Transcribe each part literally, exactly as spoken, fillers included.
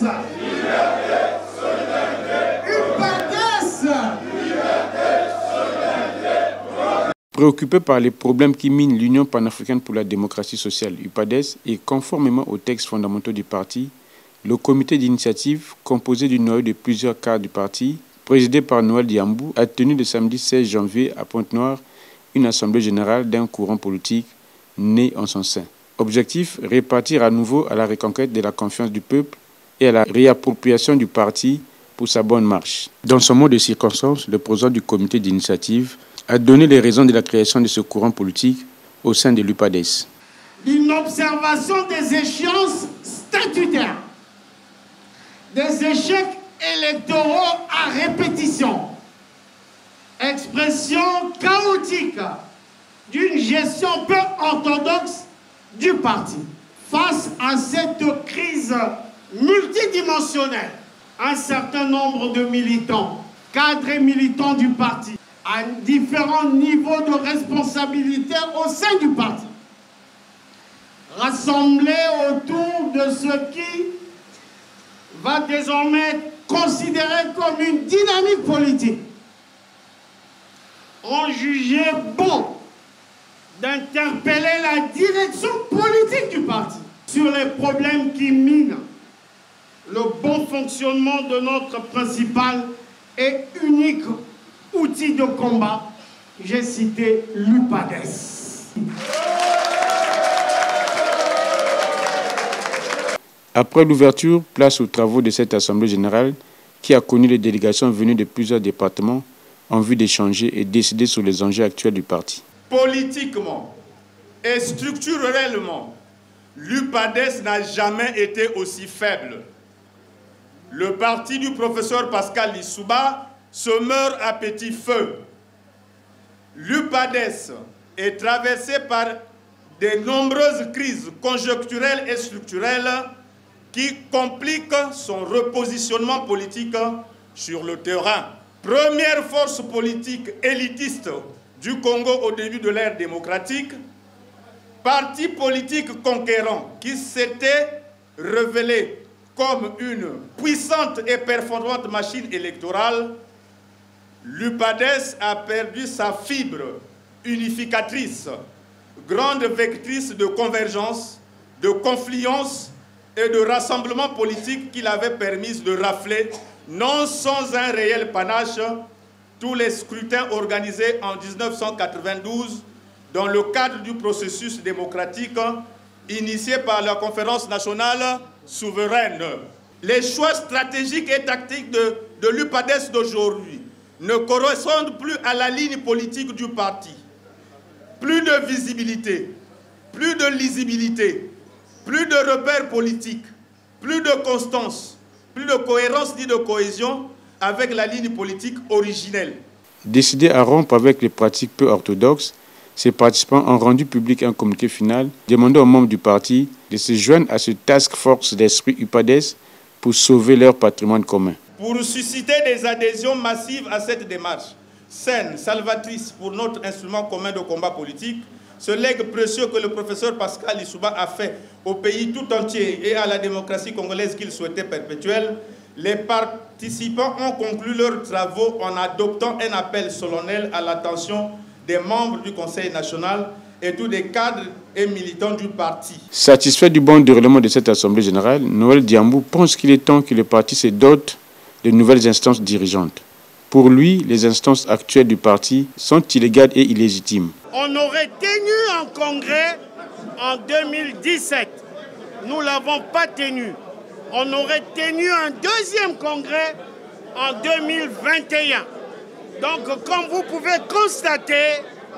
Liberté, solidarité. U P A D E S. Liberté, solidarité. Préoccupé par les problèmes qui minent l'Union panafricaine pour la démocratie sociale, U P A D E S, et conformément aux textes fondamentaux du parti, le comité d'initiative, composé du noyau de plusieurs cadres du parti, présidé par Noël Diambou, a tenu le samedi seize janvier à Pointe-Noire une assemblée générale d'un courant politique né en son sein. Objectif, répartir à nouveau à la reconquête de la confiance du peuple et à la réappropriation du parti pour sa bonne marche. Dans son mot de circonstance, le président du comité d'initiative a donné les raisons de la création de ce courant politique au sein de l'U P A D E S. Une observation des échéances statutaires, des échecs électoraux à répétition, expression chaotique d'une gestion peu orthodoxe du parti. Face à cette crise multidimensionnelle, un certain nombre de militants, cadres et militants du parti, à différents niveaux de responsabilité au sein du parti, rassemblés autour de ce qui va désormais être considéré comme une dynamique politique, ont jugé bon d'interpeller la direction politique du parti sur les problèmes qui minent le bon fonctionnement de notre principal et unique outil de combat. J'ai cité l'U P A D E S. Après l'ouverture, place aux travaux de cette assemblée générale qui a connu les délégations venues de plusieurs départements en vue d'échanger et décider sur les enjeux actuels du parti. Politiquement et structurellement, l'U P A D E S n'a jamais été aussi faible. Le parti du professeur Pascal Lissouba se meurt à petit feu. L'U P A D E S est traversé par de nombreuses crises conjoncturelles et structurelles qui compliquent son repositionnement politique sur le terrain. Première force politique élitiste du Congo au début de l'ère démocratique, parti politique conquérant qui s'était révélé comme une puissante et performante machine électorale, l'U P A D E S a perdu sa fibre unificatrice, grande vectrice de convergence, de confluence et de rassemblement politique qu'il avait permis de rafler, non sans un réel panache, tous les scrutins organisés en mille neuf cent quatre-vingt-douze dans le cadre du processus démocratique initié par la conférence nationale souveraine. Les choix stratégiques et tactiques de, de l'U P A D E S d'aujourd'hui ne correspondent plus à la ligne politique du parti. Plus de visibilité, plus de lisibilité, plus de repères politiques, plus de constance, plus de cohérence ni de cohésion avec la ligne politique originelle. Décidé à rompre avec les pratiques peu orthodoxes, ces participants ont rendu public un communiqué final demandant aux membres du parti de se joindre à ce task force d'esprit U P A D E S pour sauver leur patrimoine commun. Pour susciter des adhésions massives à cette démarche, saine, salvatrice pour notre instrument commun de combat politique, ce legs précieux que le professeur Pascal Lissouba a fait au pays tout entier et à la démocratie congolaise qu'il souhaitait perpétuelle, les participants ont conclu leurs travaux en adoptant un appel solennel à l'attention des membres du Conseil national et tous les cadres et militants du parti. Satisfait du bon déroulement de cette assemblée générale, Noël Diambou pense qu'il est temps que le parti se dote de nouvelles instances dirigeantes. Pour lui, les instances actuelles du parti sont illégales et illégitimes. On aurait tenu un congrès en deux mille dix-sept. Nous ne l'avons pas tenu. On aurait tenu un deuxième congrès en deux mille vingt et un. Donc, comme vous pouvez constater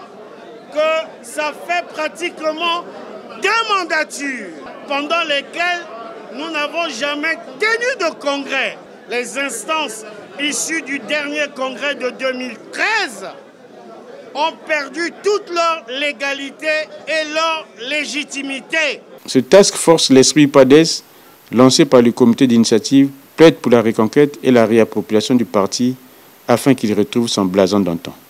que ça fait pratiquement deux mandatures pendant lesquelles nous n'avons jamais tenu de congrès. Les instances issues du dernier congrès de deux mille treize ont perdu toute leur légalité et leur légitimité. Ce task force l'esprit U P A D E S, lancé par le comité d'initiative, plaide pour la reconquête et la réappropriation du parti afin qu'il retrouve son blason d'antan.